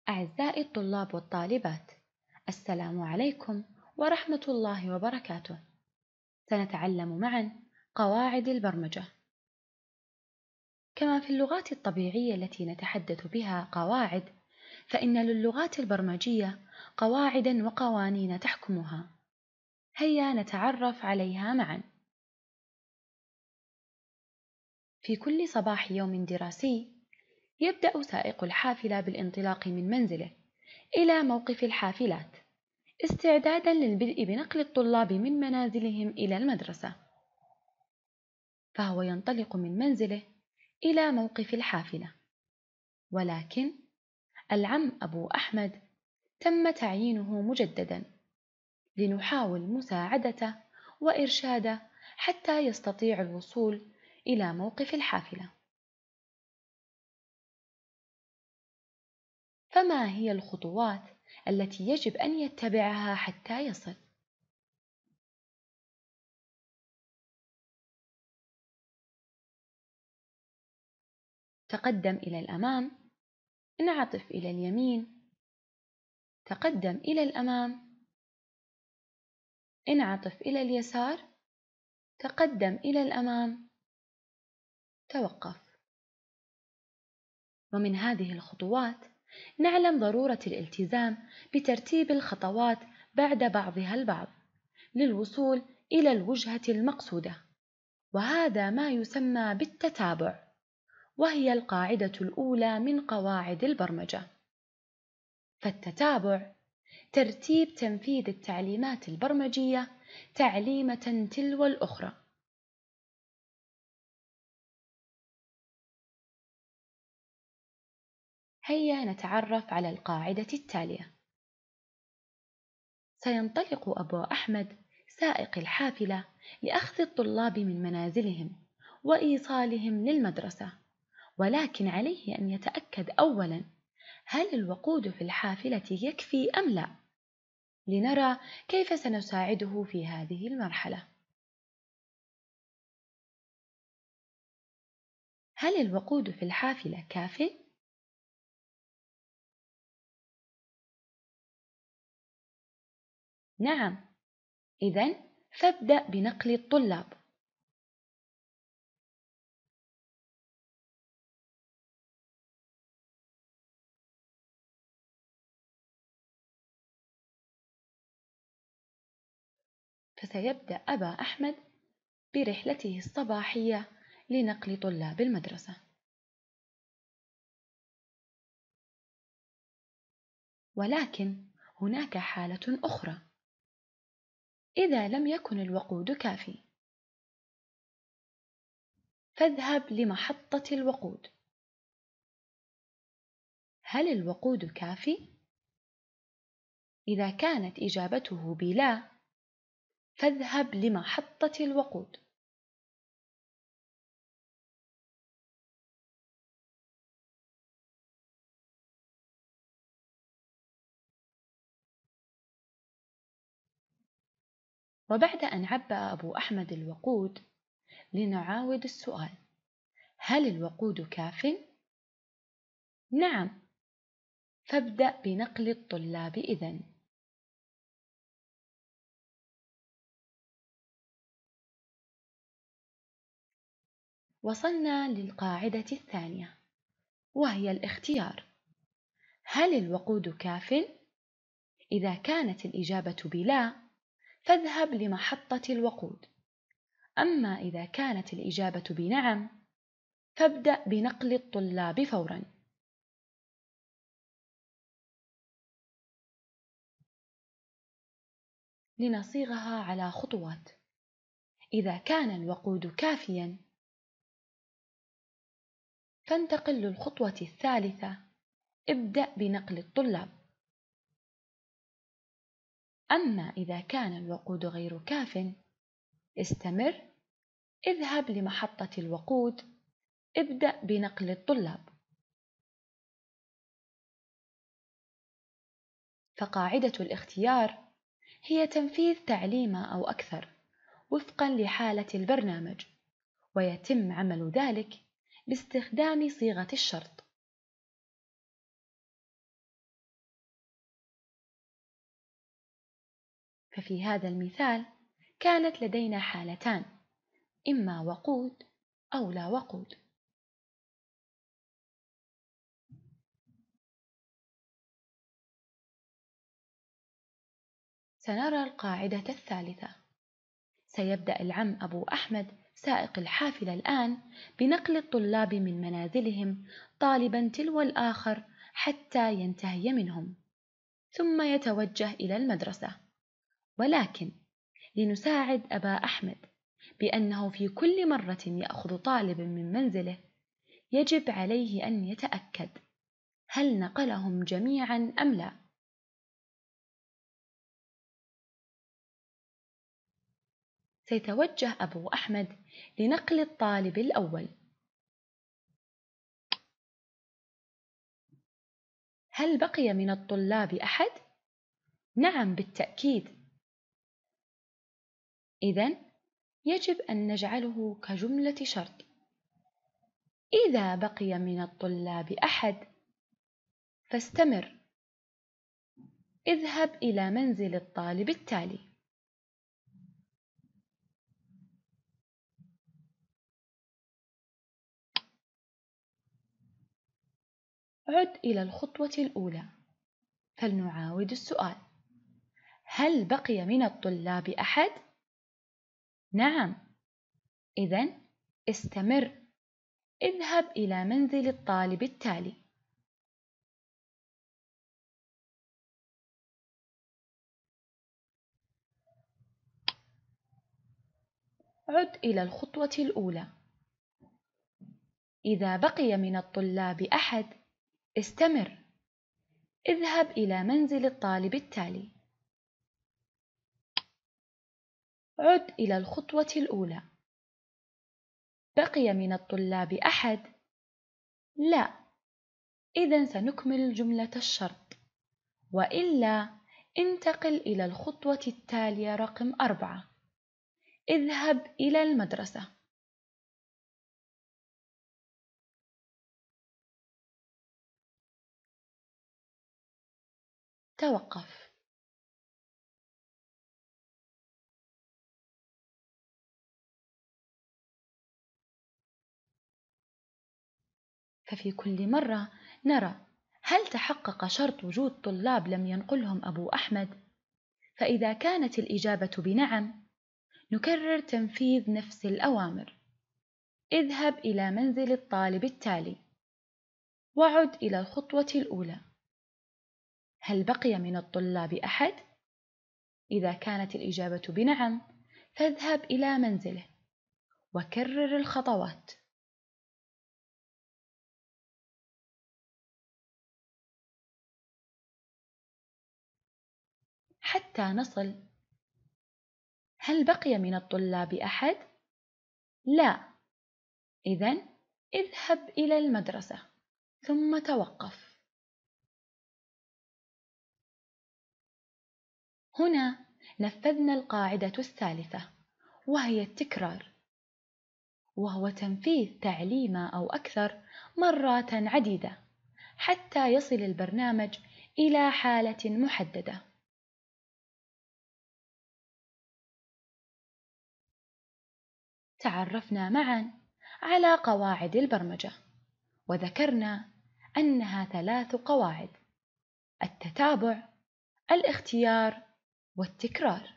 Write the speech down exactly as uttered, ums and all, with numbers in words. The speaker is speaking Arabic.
أعزائي الطلاب والطالبات، السلام عليكم ورحمة الله وبركاته. سنتعلم معا قواعد البرمجة. كما في اللغات الطبيعية التي نتحدث بها قواعد، فإن للغات البرمجية قواعد وقوانين تحكمها. هيا نتعرف عليها معا. في كل صباح يوم دراسي، يبدأ سائق الحافلة بالانطلاق من منزله إلى موقف الحافلات، استعداداً للبدء بنقل الطلاب من منازلهم إلى المدرسة. فهو ينطلق من منزله إلى موقف الحافلة، ولكن العم أبو أحمد تم تعيينه مجدداً لنحاول مساعدته وإرشاده حتى يستطيع الوصول إلى موقف الحافلة. فما هي الخطوات التي يجب أن يتبعها حتى يصل؟ تقدم إلى الأمام، انعطف إلى اليمين، تقدم إلى الأمام، انعطف إلى اليسار، تقدم إلى الأمام، توقف. ومن هذه الخطوات نعلم ضرورة الالتزام بترتيب الخطوات بعد بعضها البعض للوصول إلى الوجهة المقصودة، وهذا ما يسمى بالتتابع، وهي القاعدة الأولى من قواعد البرمجة. فالتتابع ترتيب تنفيذ التعليمات البرمجية تعليمة تلو الأخرى. هيا نتعرف على القاعدة التالية. سينطلق أبو أحمد سائق الحافلة لأخذ الطلاب من منازلهم وإيصالهم للمدرسة، ولكن عليه أن يتأكد أولاً هل الوقود في الحافلة يكفي أم لا، لنرى كيف سنساعده في هذه المرحلة. هل الوقود في الحافلة كافٍ؟ نعم، إذن فابدأ بنقل الطلاب. فسيبدأ أبا أحمد برحلته الصباحية لنقل طلاب المدرسة. ولكن هناك حالة أخرى، إذا لم يكن الوقود كافي، فاذهب لمحطة الوقود. هل الوقود كافي؟ إذا كانت إجابته بلا، فاذهب لمحطة الوقود. وبعد أن عبأ أبو أحمد الوقود، لنعاود السؤال: هل الوقود كافٍ؟ نعم، فابدأ بنقل الطلاب إذن. وصلنا للقاعدة الثانية، وهي الاختيار. هل الوقود كافٍ؟ إذا كانت الإجابة بلا، فاذهب لمحطة الوقود. أما إذا كانت الإجابة بنعم، فابدأ بنقل الطلاب فوراً. لنصيغها على خطوات. إذا كان الوقود كافياً، فانتقل للخطوة الثالثة، ابدأ بنقل الطلاب. أما إذا كان الوقود غير كافٍ، استمر، اذهب لمحطة الوقود، ابدأ بنقل الطلاب. فقاعدة الاختيار هي تنفيذ تعليمة أو أكثر وفقاً لحالة البرنامج، ويتم عمل ذلك باستخدام صيغة الشرط. ففي هذا المثال كانت لدينا حالتان، إما وقود أو لا وقود. سنرى القاعدة الثالثة. سيبدأ العم أبو أحمد سائق الحافلة الآن بنقل الطلاب من منازلهم طالبا تلو الآخر حتى ينتهي منهم، ثم يتوجه إلى المدرسة. ولكن لنساعد أبا أحمد بأنه في كل مرة يأخذ طالب من منزله يجب عليه أن يتأكد هل نقلهم جميعا أم لا. سيتوجه أبو أحمد لنقل الطالب الأول. هل بقي من الطلاب أحد؟ نعم بالتأكيد. إذن يجب أن نجعله كجملة شرط. إذا بقي من الطلاب أحد فاستمر، اذهب إلى منزل الطالب التالي. عد إلى الخطوة الأولى. فلنعاود السؤال: هل بقي من الطلاب أحد؟ نعم. إذن استمر، اذهب إلى منزل الطالب التالي. عد إلى الخطوة الأولى. إذا بقي من الطلاب أحد استمر، اذهب إلى منزل الطالب التالي. عد إلى الخطوة الأولى. بقي من الطلاب أحد؟ لا. إذن سنكمل جملة الشرط، وإلا انتقل إلى الخطوة التالية رقم أربعة. اذهب إلى المدرسة. توقف. ففي كل مرة نرى هل تحقق شرط وجود طلاب لم ينقلهم أبو أحمد. فإذا كانت الإجابة بنعم نكرر تنفيذ نفس الأوامر. اذهب إلى منزل الطالب التالي، وعد إلى الخطوة الأولى. هل بقي من الطلاب أحد؟ إذا كانت الإجابة بنعم فاذهب إلى منزله وكرر الخطوات. حتى نصل هل بقي من الطلاب أحد؟ لا. إذن اذهب إلى المدرسة ثم توقف. هنا نفذنا القاعدة الثالثة، وهي التكرار، وهو تنفيذ تعليمة أو أكثر مرات عديدة حتى يصل البرنامج إلى حالة محددة. تعرفنا معا على قواعد البرمجة، وذكرنا أنها ثلاث قواعد: التتابع، الاختيار، والتكرار.